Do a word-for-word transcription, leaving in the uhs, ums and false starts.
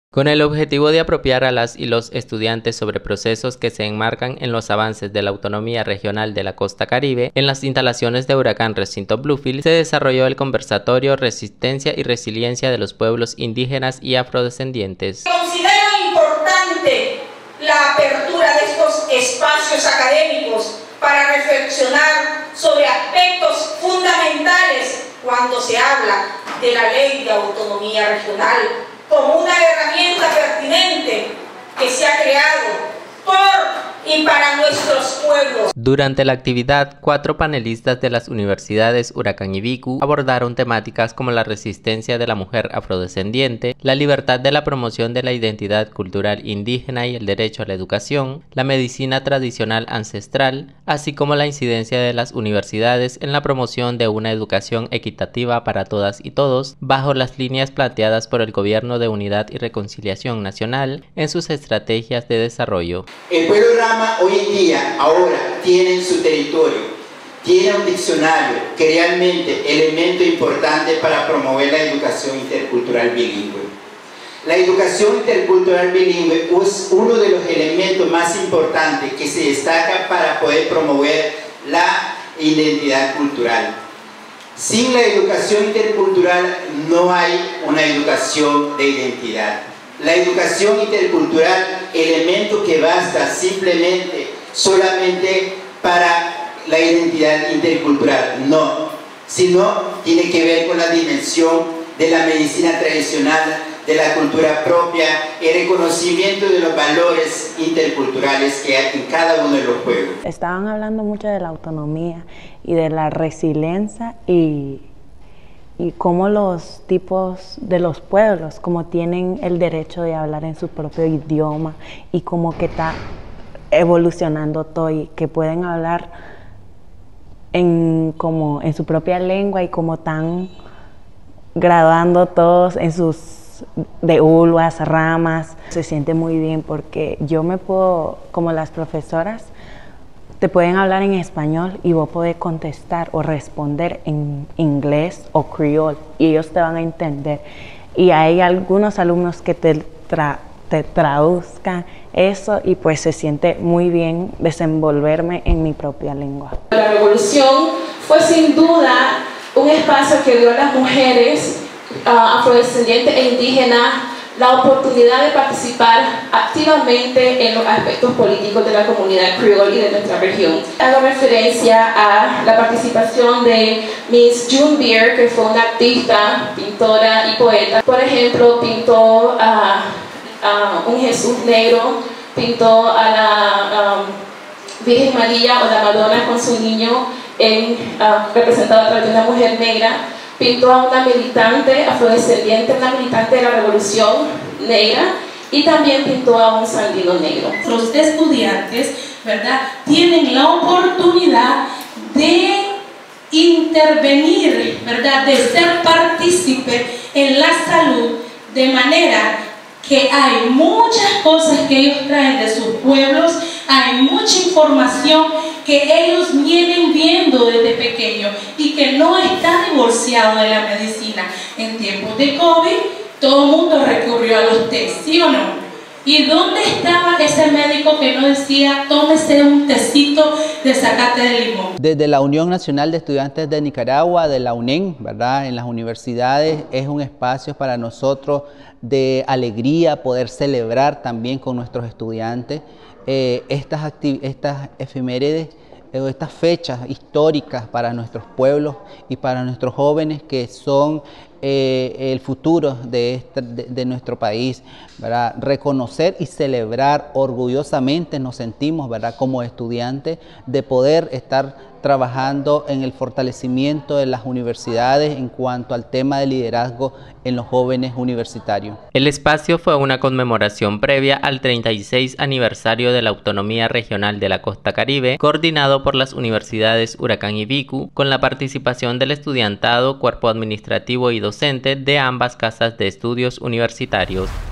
Con el objetivo de apropiar a las y los estudiantes sobre procesos que se enmarcan en los avances de la autonomía regional de la costa caribe, en las instalaciones de Huracán Recinto Bluefield se desarrolló el conversatorio Resistencia y Resiliencia de los Pueblos Indígenas y Afrodescendientes. Considero importante la apertura de estos espacios académicos para reflexionar sobre aspectos fundamentales cuando se habla de la Ley de Autonomía Regional, como una herramienta pertinente que se ha creado por y para nuestros pueblos. Durante la actividad, cuatro panelistas de las universidades Huracán y Vicu abordaron temáticas como la resistencia de la mujer afrodescendiente, la libertad de la promoción de la identidad cultural indígena y el derecho a la educación, la medicina tradicional ancestral, así como la incidencia de las universidades en la promoción de una educación equitativa para todas y todos, bajo las líneas planteadas por el Gobierno de Unidad y Reconciliación Nacional en sus estrategias de desarrollo. El pueblo Rama hoy en día, ahora, tiene en su territorio, tiene un diccionario que realmente es elemento importante para promover la educación intercultural bilingüe. La educación intercultural bilingüe es uno de los elementos más importantes que se destaca para poder promover la identidad cultural. Sin la educación intercultural no hay una educación de identidad. La educación intercultural, elemento que basta simplemente, solamente para la identidad intercultural, no, sino tiene que ver con la dimensión de la medicina tradicional, de la cultura propia, el reconocimiento de los valores interculturales que hay en cada uno de los pueblos. Estaban hablando mucho de la autonomía y de la resiliencia y y cómo los tipos de los pueblos, como tienen el derecho de hablar en su propio idioma y como que está evolucionando todo y que pueden hablar en, como en su propia lengua y como están graduando todos en sus de uvas, ramas. Se siente muy bien porque yo me puedo, como las profesoras, te pueden hablar en español y vos podés contestar o responder en inglés o criol y ellos te van a entender. Y hay algunos alumnos que te, tra te traduzcan eso y pues se siente muy bien desenvolverme en mi propia lengua. La revolución fue sin duda un espacio que dio a las mujeres uh, afrodescendientes e indígenas la oportunidad de participar activamente en los aspectos políticos de la comunidad criol y de nuestra región. Hago referencia a la participación de Miss June Beer, que fue una artista, pintora y poeta. Por ejemplo, pintó a, a un Jesús negro, pintó a la um, Virgen María o la Madonna con su niño en, uh, representado a través de una mujer negra. Pintó a una militante afrodescendiente, una militante de la Revolución Negra, y también pintó a un sandino negro. Los estudiantes, ¿verdad?, tienen la oportunidad de intervenir, ¿verdad?, de ser partícipe en la salud, de manera que hay muchas cosas que ellos traen de sus pueblos, hay mucha información que ellos vienen viendo desde pequeños y que no está divorciado de la medicina. En tiempos de COVID, todo el mundo recurrió a los test, ¿sí o no? ¿Y dónde estaba ese médico que no decía, tómese un tecito de zacate de limón? Desde la Unión Nacional de Estudiantes de Nicaragua, de la U N E N, ¿verdad?, en las universidades es un espacio para nosotros de alegría poder celebrar también con nuestros estudiantes eh, estas, estas efemérides, eh, estas fechas históricas para nuestros pueblos y para nuestros jóvenes que son eh, el futuro de, este, de, de nuestro país, ¿verdad? Reconocer y celebrar orgullosamente nos sentimos, ¿verdad?, como estudiantes de poder estar trabajando en el fortalecimiento de las universidades en cuanto al tema de liderazgo en los jóvenes universitarios. El espacio fue una conmemoración previa al treinta y seis aniversario de la Autonomía Regional de la Costa Caribe, coordinado por las universidades Huracán y Vicu, con la participación del estudiantado, cuerpo administrativo y docente de ambas casas de estudios universitarios.